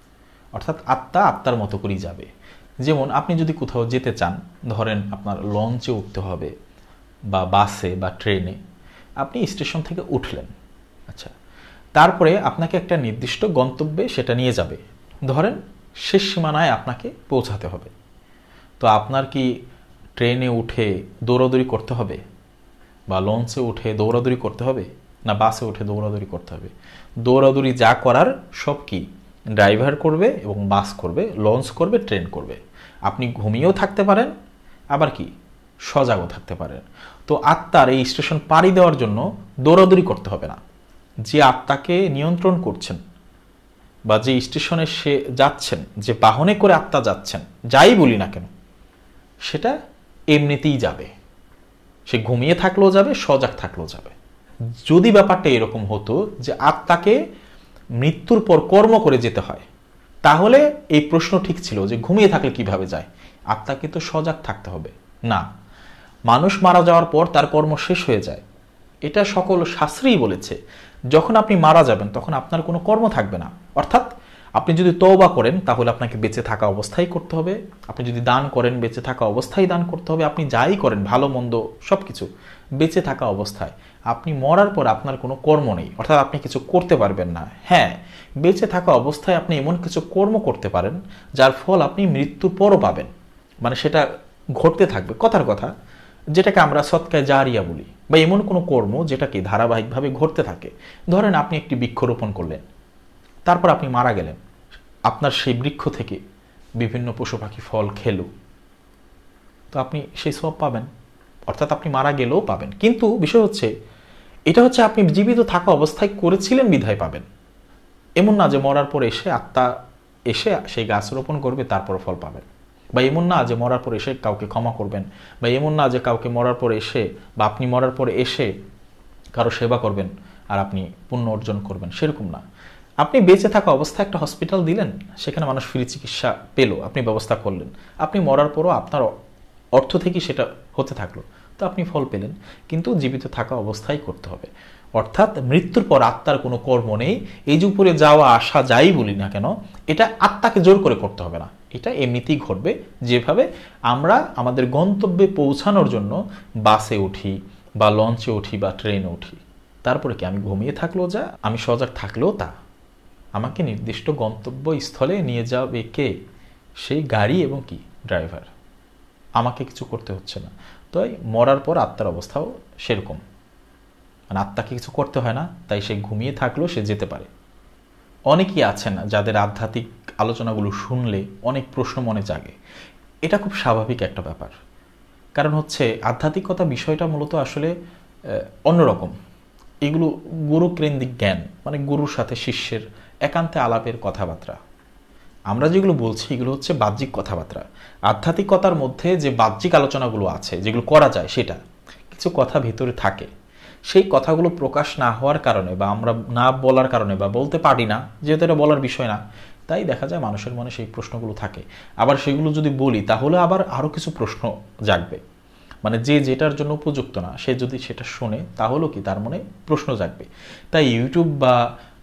অর্থাৎ আত্মা আত্মার মতো করেই যাবে। যেমন আপনি যদি কোথাও যেতে চান, ধরেন আপনার লঞ্চে উঠতে হবে বা বাসে বা ট্রেনে, আপনি স্টেশন থেকে উঠলেন, আচ্ছা, তারপরে আপনাকে একটা নির্দিষ্ট গন্তব্যে সেটা নিয়ে যাবে, ধরেন শেষ সীমানায় আপনাকে পৌঁছাতে হবে। তো আপনার কি ট্রেনে উঠে দৌড়াদৌড়ি করতে হবে, বা লঞ্চে উঠে দৌড়াদৌড়ি করতে হবে, না বাসে উঠে দৌড়াদৌড়ি করতে হবে? দৌড়াদৌড়ি যা করার সব কি ড্রাইভার করবে, এবং বাস করবে, লঞ্চ করবে, ট্রেন করবে। আপনি ঘুমিয়েও থাকতে পারেন, আবার কি সজাগও থাকতে পারেন। তো আত্মার এই স্টেশন পাড়ি দেওয়ার জন্য দৌড়াদৌড়ি করতে হবে না। যে আত্মাকে নিয়ন্ত্রণ করছেন, বা যে স্টেশনে সে যাচ্ছেন, যে বাহনে করে আত্মা যাচ্ছেন, যাই বলি না কেন, সেটা এমনিতেই যাবে। সে ঘুমিয়ে থাকলেও যাবে, সজাগ থাকলেও যাবে। যদি ব্যাপারটা এরকম হতো যে আত্মাকে মৃত্যুর পর কর্ম করে যেতে হয়, তাহলে এই প্রশ্ন ঠিক ছিল যে ঘুমিয়ে থাকলে কিভাবে যায়, আত্মাকে তো সজাগ থাকতে হবে। না, মানুষ মারা যাওয়ার পর তার কর্ম শেষ হয়ে যায়। এটা সকল শাস্ত্রেই বলেছে। যখন আপনি মারা যাবেন তখন আপনার কোনো কর্ম থাকবে না। অর্থাৎ আপনি যদি তওবা করেন তাহলে আপনাকে বেঁচে থাকা অবস্থায় করতে হবে, আপনি যদি দান করেন বেঁচে থাকা অবস্থায় দান করতে হবে, আপনি যাই করেন ভালো মন্দ সব কিছু বেঁচে থাকা অবস্থায়। আপনি মরার পর আপনার কোনো কর্ম নেই, অর্থাৎ আপনি কিছু করতে পারবেন না। হ্যাঁ, বেঁচে থাকা অবস্থায় আপনি এমন কিছু কর্ম করতে পারেন যার ফল আপনি মৃত্যুর পরও পাবেন, মানে সেটা ঘটতে থাকবে। কথার কথা, যেটাকে আমরা সৎকায় জারিয়া বলি, বা এমন কোনো কর্ম যেটাকে ধারাবাহিকভাবে ঘটতে থাকে। ধরেন আপনি একটি বৃক্ষরোপণ করলেন, তারপর আপনি মারা গেলেন, আপনার সেই বৃক্ষ থেকে বিভিন্ন পশু পাখি ফল খেলো, তো আপনি সেই সব পাবেন, অর্থাৎ আপনি মারা গেলেও পাবেন। কিন্তু বিষয় হচ্ছে, এটা হচ্ছে আপনি জীবিত থাকা অবস্থায় করেছিলেন বিধায় পাবেন। এমন না যে মরার পর এসে আত্মা এসে সেই গাছ রোপণ করবে তারপর ফল পাবেন, বা এমন না যে মরার পর এসে কাউকে ক্ষমা করবেন, বা এমন না যে কাউকে মরার পর এসে বা আপনি মরার পরে এসে কারো সেবা করবেন আর আপনি পুণ্য অর্জন করবেন, সেরকম না। আপনি বেঁচে থাকা অবস্থায় একটা হসপিটাল দিলেন, সেখানে মানুষ ফ্রি চিকিৎসা পেল, আপনি ব্যবস্থা করলেন। আপনি মরার পরও আপনার অর্থ থেকেই সেটা হতে থাকলো, তো আপনি ফল পেলেন। কিন্তু জীবিত থাকা অবস্থায় করতে হবে। অর্থাৎ মৃত্যুর পর আত্মার কোনো কর্ম নেই। এই যে উপরে যাওয়া আসা যাই বলি না কেন, এটা আত্মাকে জোর করে করতে হবে না, এটা এমনিতেই ঘটবে। যেভাবে আমরা আমাদের গন্তব্যে পৌঁছানোর জন্য বাসে উঠি বা লঞ্চে উঠি বা ট্রেনে উঠি, তারপরে কি আমি ঘুমিয়ে থাকলেও যা, আমি সজাগ থাকলেও তা, আমাকে নির্দিষ্ট গন্তব্যস্থলে নিয়ে যাবে কে? সেই গাড়ি এবং কি ড্রাইভার। আমাকে কিছু করতে হচ্ছে না। তাই মরার পর আত্মার অবস্থাও সেরকম, মানে আত্মাকে কিছু করতে হয় না, তাই সে ঘুমিয়ে থাকলেও সে যেতে পারে। অনেকেই আছেন যাদের আধ্যাত্মিক আলোচনাগুলো শুনলে অনেক প্রশ্ন মনে জাগে। এটা খুব স্বাভাবিক একটা ব্যাপার, কারণ হচ্ছে আধ্যাত্মিকতা বিষয়টা মূলত আসলে অন্যরকম। এগুলো গুরুকেন্দ্রিক জ্ঞান, মানে গুরুর সাথে শিষ্যের একান্তে আলাপের কথাবার্তা। আমরা যেগুলো বলছি এগুলো হচ্ছে বাহ্যিক কথাবার্তা। আধ্যাত্মিকতার মধ্যে যে বাহ্যিক আলোচনাগুলো আছে, যেগুলো করা যায়, সেটা কিছু কথা ভিতরে থাকে। সেই কথাগুলো প্রকাশ না হওয়ার কারণে, বা আমরা না বলার কারণে, বা বলতে পারি না, যেহেতু এটা বলার বিষয় না, তাই দেখা যায় মানুষের মনে সেই প্রশ্নগুলো থাকে। আবার সেগুলো যদি বলি তাহলে আবার আরও কিছু প্রশ্ন জাগবে, মানে যে যেটার জন্য উপযুক্ত না সে যদি সেটা শোনে তাহলেও কি তার মনে প্রশ্ন জাগবে। তাই ইউটিউব বা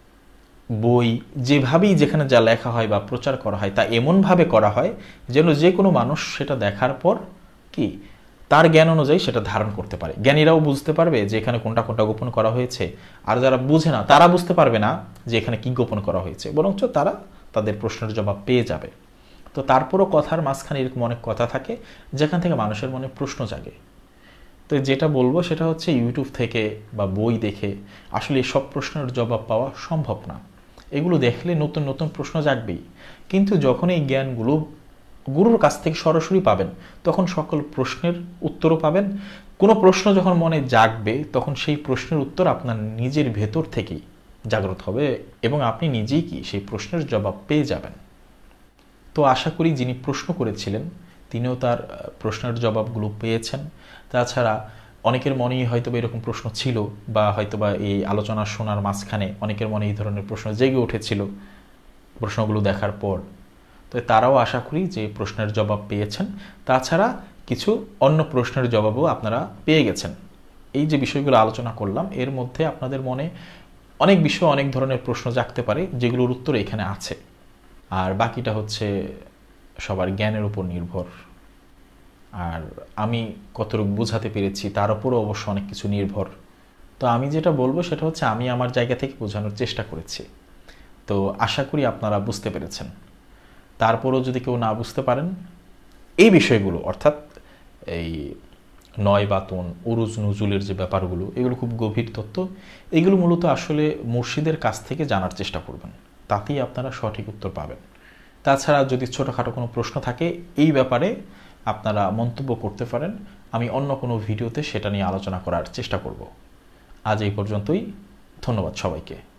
বই যেভাবেই যেখানে যা লেখা হয় বা প্রচার করা হয় তা এমনভাবে করা হয় যেন যে কোনো মানুষ সেটা দেখার পর কি তার জ্ঞান অনুযায়ী সেটা ধারণ করতে পারে। জ্ঞানীরাও বুঝতে পারবে যে এখানে কোনটা কোনটা গোপন করা হয়েছে, আর যারা বুঝে না তারা বুঝতে পারবে না যে এখানে কি গোপন করা হয়েছে, বরঞ্চ তারা তাদের প্রশ্নের জবাব পেয়ে যাবে। তো তারপরও কথার মাঝখানে এরকম অনেক কথা থাকে যেখান থেকে মানুষের মনে প্রশ্ন জাগে। তো যেটা বলবো সেটা হচ্ছে ইউটিউব থেকে বা বই দেখে আসলে সব প্রশ্নের জবাব পাওয়া সম্ভব না। এগুলো দেখলে নতুন নতুন প্রশ্ন জাগবেই, কিন্তু যখন এই জ্ঞানগুলো গুরুর কাছ থেকে সরাসরি পাবেন তখন সকল প্রশ্নের উত্তরও পাবেন। কোনো প্রশ্ন যখন মনে জাগবে তখন সেই প্রশ্নের উত্তর আপনার নিজের ভেতর থেকেই জাগ্রত হবে এবং আপনি নিজেই কি সেই প্রশ্নের জবাব পেয়ে যাবেন। তো আশা করি যিনি প্রশ্ন করেছিলেন তিনিও তার প্রশ্নের জবাবগুলো পেয়েছেন। তাছাড়া অনেকের মনেই হয়তো এরকম প্রশ্ন ছিল, বা হয়তোবা এই আলোচনা শোনার মাঝখানে অনেকের মনে এই ধরনের প্রশ্ন জেগে উঠেছিল প্রশ্নগুলো দেখার পর। তো তারাও আশা করি যে প্রশ্নের জবাব পেয়েছেন। তাছাড়া কিছু অন্য প্রশ্নের জবাবও আপনারা পেয়ে গেছেন। এই যে বিষয়গুলো আলোচনা করলাম এর মধ্যে আপনাদের মনে অনেক বিষয় অনেক ধরনের প্রশ্ন জাগতে পারে, যেগুলোর উত্তর এখানে আছে। আর বাকিটা হচ্ছে সবার জ্ঞানের উপর নির্ভর। আর আমি কতটুকু বোঝাতে পেরেছি তার উপরও অবশ্য অনেক কিছু নির্ভর। তো আমি যেটা বলবো সেটা হচ্ছে আমি আমার জায়গা থেকে বোঝানোর চেষ্টা করেছি। তো আশা করি আপনারা বুঝতে পেরেছেন। তারপরও যদি কেউ না বুঝতে পারেন এই বিষয়গুলো, অর্থাৎ এই নয় বাতন, উরুজ নজুলের যে ব্যাপারগুলো, এগুলো খুব গভীর তত্ত্ব, এগুলো মূলত আসলে মুর্শিদের কাছ থেকে জানার চেষ্টা করবেন, তাতেই আপনারা সঠিক উত্তর পাবেন। তাছাড়া যদি ছোটোখাটো কোনো প্রশ্ন থাকে এই ব্যাপারে আপনারা মন্তব্য করতে পারেন, আমি অন্য কোনো ভিডিওতে সেটা নিয়ে আলোচনা করার চেষ্টা করব। আজ এই পর্যন্তই, ধন্যবাদ সবাইকে।